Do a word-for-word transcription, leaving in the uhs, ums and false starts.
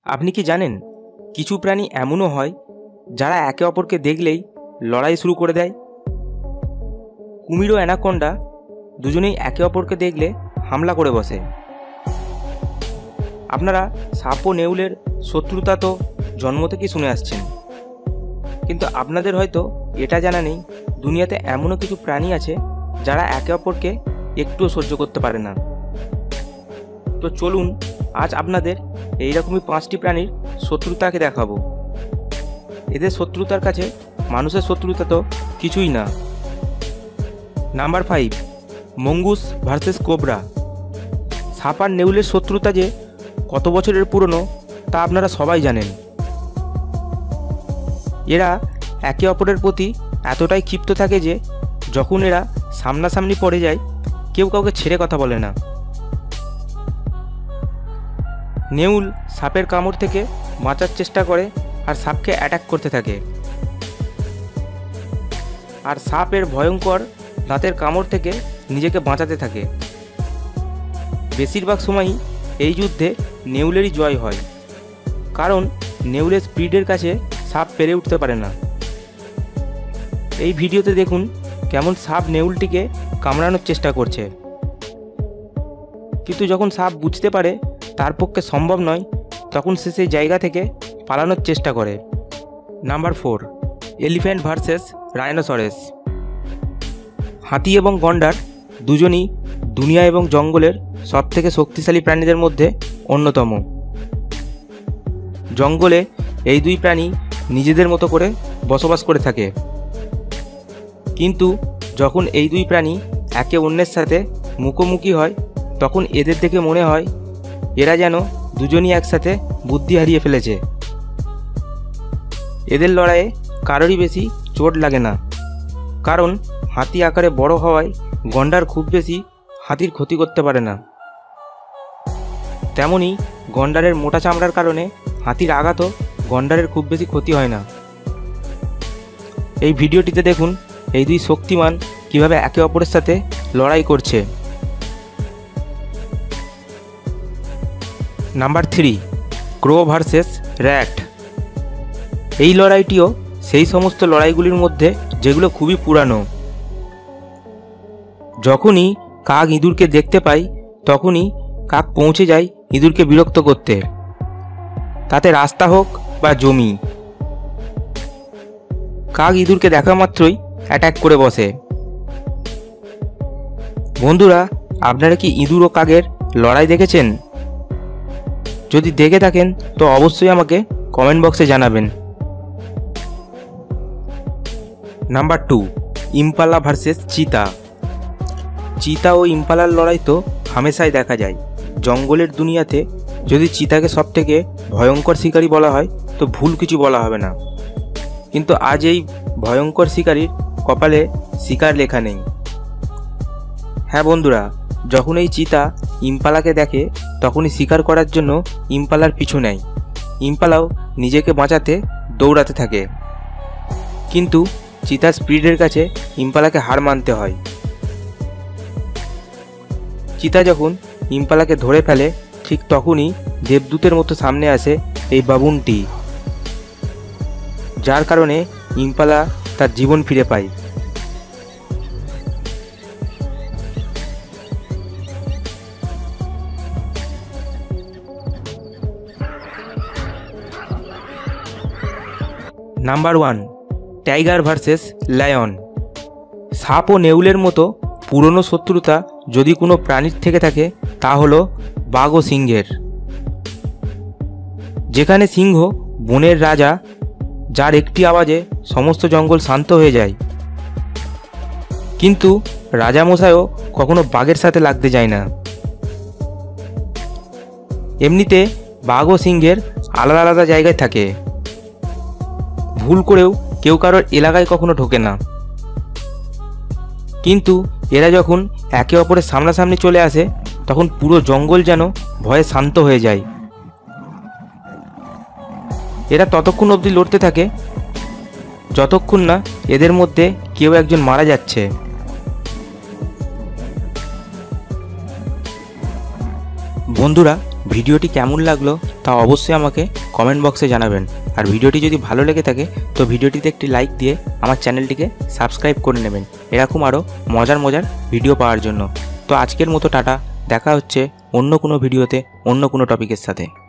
আপনি কি জানেন কিছু প্রাণী এমনও হয় যারা একে অপরকে দেখলেই লড়াই শুরু করে দেয়। কুমির ও অ্যানাকোন্ডা দুজনেই একে অপরকে দেখলে হামলা করে বসে। আপনারা সাপ ও নেউলের শত্রুতা তো জন্ম থেকেই শুনে আসছেন, কিন্তু আপনাদের হয়তো এটা জানা নেই দুনিয়াতে এমনও কিছু প্রাণী আছে যারা একে অপরকে একটুও সহ্য করতে পারে না। তো চলুন আজ আপনাদের এইরকমই পাঁচটি প্রাণীর শত্রুতাকে দেখাবো। এদের শত্রুতার কাছে মানুষের শত্রুতা তো কিছুই না। Number five, mongoose versus cobra. সাপ আর নেউলের শত্রুতা যে কত বছরের পুরনো তা আপনারা সবাই জানেন। এরা একে অপরের প্রতি এতটাই ক্ষিপ্ত থাকে যে যখন এরা সামনাসামনি পড়ে যায় কেউ কাউকে ছেড়ে কথা বলে না। নেউল সাপের কামড় থেকে বাঁচার চেষ্টা করে আর সাপকে অ্যাটাক করতে থাকে, আর সাপের ভয়ঙ্কর দাঁতের কামড় থেকে নিজেকে বাঁচাতে থাকে। বেশিরভাগ সময়ই এই যুদ্ধে নেউলেরই জয় হয়, কারণ নেউলের স্পিডের কাছে সাপ পেরে উঠতে পারে না। এই ভিডিওতে দেখুন কেমন সাপ নেউলটিকে কামড়ানোর চেষ্টা করছে, কিন্তু যখন সাপ বুঝতে পারে তার পক্ষে সম্ভব নয় তখন সে সেই জায়গা থেকে পালানোর চেষ্টা করে। Number four, elephant versus rhinoceros. হাতি এবং গন্ডার দুজনই দুনিয়া এবং জঙ্গলের সবথেকে শক্তিশালী প্রাণীদের মধ্যে অন্যতম। জঙ্গলে এই দুই প্রাণী নিজেদের মতো করে বসবাস করে থাকে, কিন্তু যখন এই দুই প্রাণী একে অন্যের সাথে মুখোমুখি হয় তখন এদের দেখে মনে হয় এরা যেন দুজনই একসাথে বুদ্ধি হারিয়ে ফেলেছে। এদের লড়াইয়ে কারোরই বেশি চোট লাগে না, কারণ হাতি আকারে বড় হওয়ায় গন্ডার খুব বেশি হাতির ক্ষতি করতে পারে না। তেমনি গন্ডারের মোটা চামড়ার কারণে হাতির আঘাতও গন্ডারের খুব বেশি ক্ষতি হয় না। এই ভিডিওটিতে দেখুন এই দুই শক্তিমান কিভাবে একে অপরের সাথে লড়াই করছে। Number three, crow versus rat. এই লড়াইটিও সেই সমস্ত লড়াইগুলির মধ্যে যেগুলো খুবই পুরানো। যখনই কাক ইঁদুরকে দেখতে পায় তখনই কাক পৌঁছে যায় ইঁদুরকে বিরক্ত করতে, তাতে রাস্তা হোক বা জমি। কাক ইঁদুরকে দেখা মাত্রই অ্যাটাক করে বসে। বন্ধুরা, আপনারা কি ইঁদুর ও কাকের লড়াই দেখেছেন? যদি দেখে থাকেন তো অবশ্যই আমাকে কমেন্ট বক্সে জানাবেন। নাম্বার টু, ইম্পালা ভার্সেস চিতা। চিতা ও ইম্পালার লড়াই তো হামেশাই দেখা যায়। জঙ্গলের দুনিয়াতে যদি চিতাকে সবথেকে ভয়ঙ্কর শিকারী বলা হয় তো ভুল কিছু বলা হবে না, কিন্তু আজ এই ভয়ঙ্কর শিকারীর কপালে শিকার লেখা নেই। হ্যাঁ বন্ধুরা, যখন এই চিতা ইম্পালাকে দেখে তখনই শিকার করার জন্য ইম্পালার পিছু নেয়। ইম্পালাও নিজেকে বাঁচাতে দৌড়াতে থাকে, কিন্তু চিতার স্পিডের কাছে ইম্পালাকে হার মানতে হয়। চিতা যখন ইম্পালাকে ধরে ফেলে ঠিক তখনই দেবদূতের মতো সামনে আসে এই বাবুনটি, যার কারণে ইম্পালা তার জীবন ফিরে পায়। Number one, tiger versus lion. সাপ ও নেউলের মতো পুরনো শত্রুতা যদি কোনো প্রাণীর থেকে থাকে তা হলো বাঘ ও সিংহের। যেখানে সিংহ বনের রাজা, যার একটি আওয়াজে সমস্ত জঙ্গল শান্ত হয়ে যায়, কিন্তু রাজামশাইও কখনো বাঘের সাথে লাগতে যায় না। এমনিতে বাঘ ও সিংহের আলাদা আলাদা জায়গায় থাকে, ভুল করেও কেউ কারোর এলাকায় কখনো ঢোকে না, কিন্তু এরা যখন একে অপরের সামনাসামনি চলে আসে তখন পুরো জঙ্গল যেন ভয়ে শান্ত হয়ে যায়। এরা ততক্ষণ অবধি লড়তে থাকে যতক্ষণ না এদের মধ্যে কেউ একজন মারা যাচ্ছে। বন্ধুরা, ভিডিওটি কেমন লাগলো তা অবশ্যই আমাকে কমেন্ট বক্সে জানাবেন। আর ভিডিওটি যদি ভালো লেগে থাকে তো ভিডিওটিতে একটি লাইক দিয়ে আমার চ্যানেলটিকে সাবস্ক্রাইব করে নেবেন এরকম আরও মজার মজার ভিডিও পাওয়ার জন্য। তো আজকের মতো টাটা, দেখা হচ্ছে অন্য কোনো ভিডিওতে অন্য কোনো টপিকের সাথে।